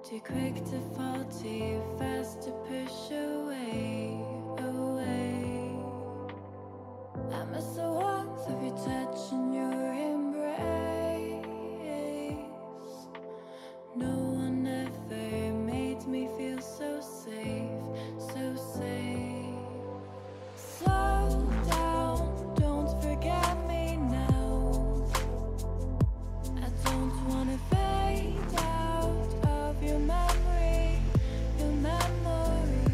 Too quick to fall, too fast to push away, away. I miss the warmth of your touch and your embrace. No one ever made me feel so safe, so safe. Slow down, don't forget me now. I don't wanna fade out of your memory, your memory.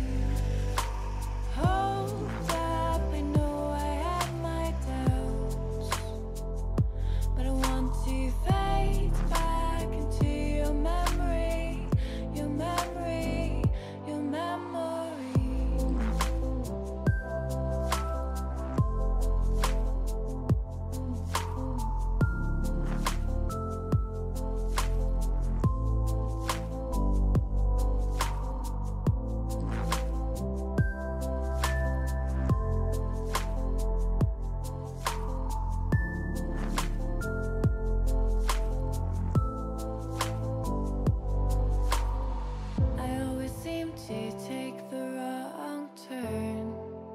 Hold up, I know I had my doubts, but I want to fade back into your memory, your memory, your memory. I always seem to take the wrong turn,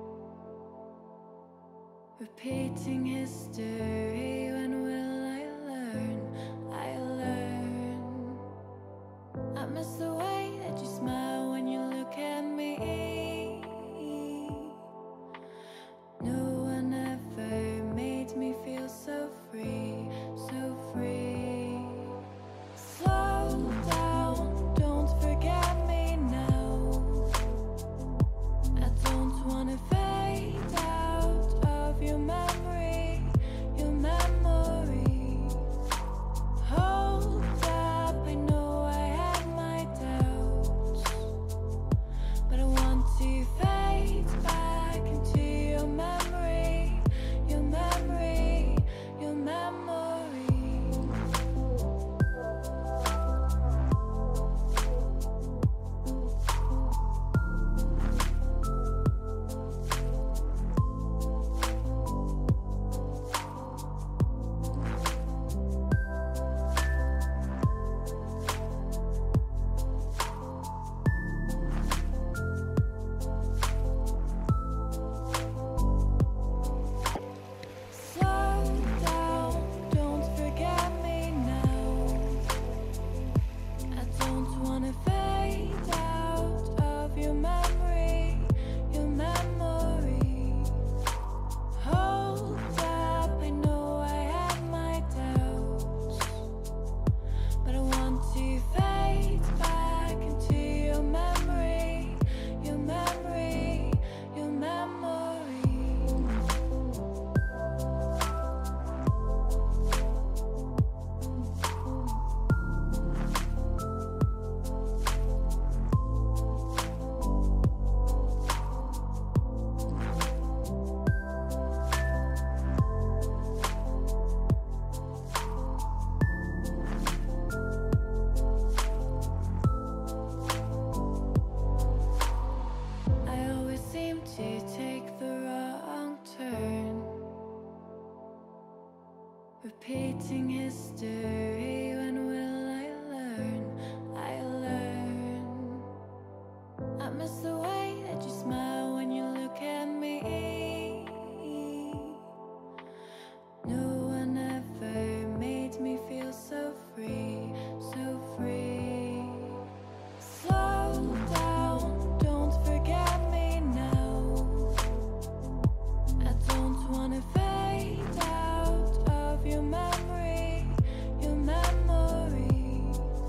repeating history. When will I learn? I learn. I miss the way that you smile when you look at me. No one ever made me feel so free, so free. Slow down, don't forget me now. I don't wanna fade out of your memory, your memory. Hold up, I know I had my doubts, but I want to fade back into your memory, your memory, your memory. Slow down, don't forget me now. I don't wanna fade out of your memory, your memory. Hold up, I know I had my doubts, but I want to fade back into your memory, your memory, your memory. I always seem to take the wrong turn, repeating history. When will I learn? I learn. I miss the way that you smile when you look at me. No one ever made me feel so free, so free. Slow down, don't forget me now. I don't wanna fade out of your memory, your memory.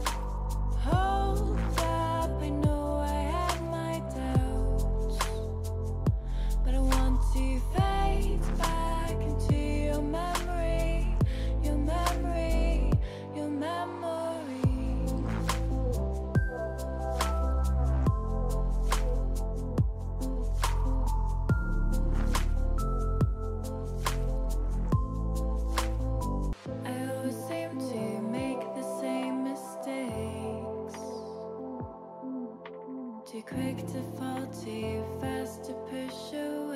Hold up, I know I had my doubts, but I want to fade back into your memory, your memory, your memory. I always seem to make the same mistakes. Too quick to fall, too fast to push away.